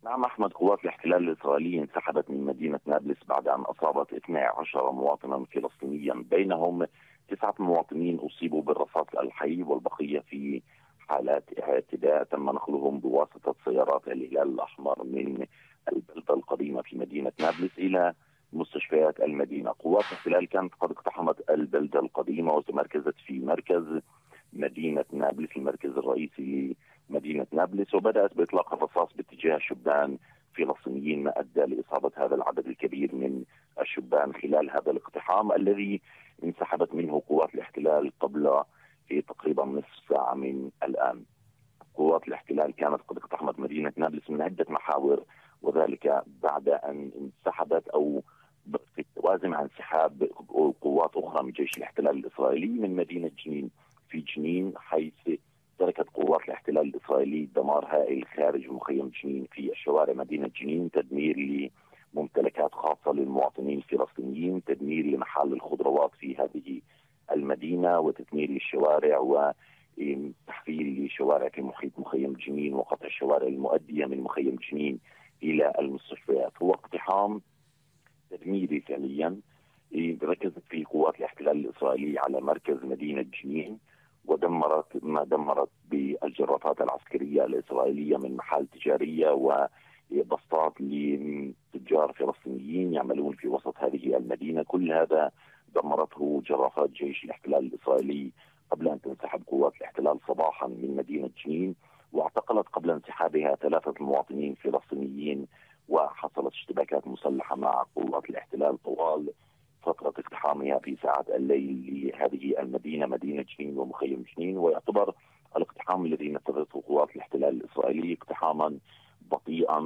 نعم أحمد، قوات الاحتلال الإسرائيلي انسحبت من مدينة نابلس بعد أن أصابت 12 مواطنا فلسطينيا، بينهم 9 مواطنين أصيبوا بالرصاص الحي والبقية في حالات اعتداء تم نقلهم بواسطة سيارات الهلال الأحمر من البلدة القديمة في مدينة نابلس إلى مستشفيات المدينة. قوات الاحتلال كانت قد اقتحمت البلدة القديمة وتمركزت في مركز مدينة نابلس، المركز الرئيسي لمدينة نابلس، وبدأت بإطلاق الرصاص باتجاه شبان فلسطينيين، ما أدى لإصابة هذا العدد الكبير من الشبان خلال هذا الاقتحام الذي انسحبت منه قوات الاحتلال قبل تقريبا نصف ساعة من الآن. قوات الاحتلال كانت قد اقتحمت مدينة نابلس من عدة محاور، وذلك بعد أن انسحبت أو في التوازي مع انسحاب قوات أخرى من جيش الاحتلال الإسرائيلي من مدينة جنين. في جنين حيث تركت قوات الاحتلال الإسرائيلي دمار هائل خارج مخيم جنين في الشوارع مدينة جنين، تدمير لممتلكات خاصة للمواطنين الفلسطينيين، تدمير لمحال الخضروات في هذه المدينة، وتدمير للشوارع وتحفيل لشوارع في محيط مخيم جنين، وقطع الشوارع المؤدية من مخيم جنين إلى المستشفيات. هو اقتحام تدميري فعليا. ركزت فيه قوات الاحتلال الإسرائيلي على مركز مدينة جنين، ودمرت ما دمرت بالجرافات العسكرية الإسرائيلية من محال تجارية وبسطات لتجار فلسطينيين يعملون في وسط هذه المدينة. كل هذا دمرته جرافات جيش الاحتلال الإسرائيلي قبل أن تنسحب قوات الاحتلال صباحا من مدينة جنين، واعتقلت قبل انسحابها 3 مواطنين فلسطينيين، وحصلت اشتباكات مسلحة مع قوات الاحتلال طوال فترة اقتحامها في ساعات الليل لهذه المدينة، مدينة جنين ومخيم جنين. ويعتبر الاقتحام الذي نفذته قوات الاحتلال الإسرائيلي اقتحاما بطيئا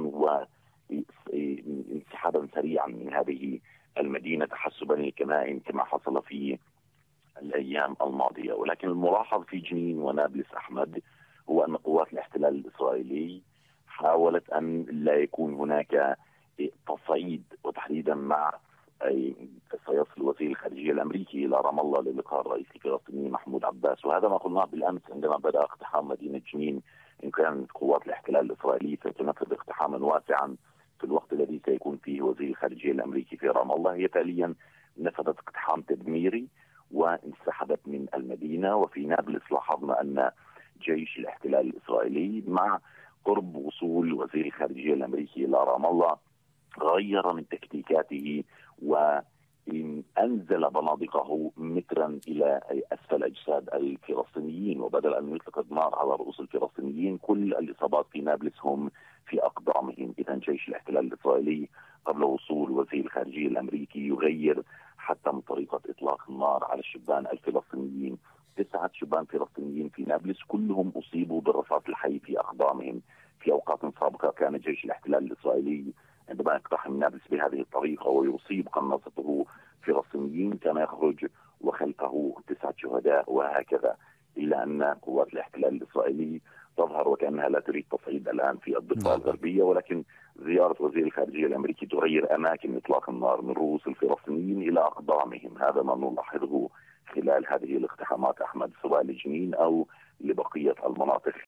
وانسحابا سريعا من هذه المدينة تحسبا للكمائن كما حصل في الأيام الماضية. ولكن الملاحظ في جنين ونابلس أحمد هو أن قوات الاحتلال الإسرائيلي حاولت أن لا يكون هناك تصعيد، وتحديدا مع سيصل وزير الخارجية الأمريكي إلى رام الله للقاء الرئيس الفلسطيني محمود عباس. وهذا ما قلناه بالأمس عندما بدأ اقتحام مدينة جنين، إن كانت قوات الاحتلال الإسرائيلي ستنفذ اقتحاما واسعا في الوقت الذي سيكون فيه وزير الخارجية الأمريكي في رام الله، هي فعليا نفذت اقتحام تدميري وانسحبت من المدينة. وفي نابلس لاحظنا أن جيش الاحتلال الإسرائيلي مع قرب وصول وزير الخارجية الأمريكي إلى رام الله غير من تكتيكاته وأنزل بنادقه مترا إلى أسفل أجساد الفلسطينيين، وبدل أن يطلق النار على رؤوس الفلسطينيين كل الإصابات في نابلس هم في أقدامهم. إذا جيش الاحتلال الإسرائيلي قبل وصول وزير الخارجية الأمريكي يغير حتى من طريقة إطلاق النار على الشبان الفلسطينيين. 9 شبان فلسطينيين في نابلس كلهم أصيبوا بالرصاص الحي في أقدامهم. في أوقات سابقة كان جيش الاحتلال الإسرائيلي عندما يقتحم نابلس بهذه الطريقة ويصيب قناصته فلسطينيين كان يخرج وخلفه 9 شهداء وهكذا. إلا أن قوات الاحتلال الإسرائيلي تظهر وكأنها لا تريد تصعيد الآن في الضفة الغربية، ولكن زيارة وزير الخارجية الأمريكي تغير أماكن إطلاق النار من رؤوس الفلسطينيين إلى أقدامهم. هذا ما نلاحظه خلال هذه الاقتحامات أحمد، سواء لجنين أو لبقية المناطق.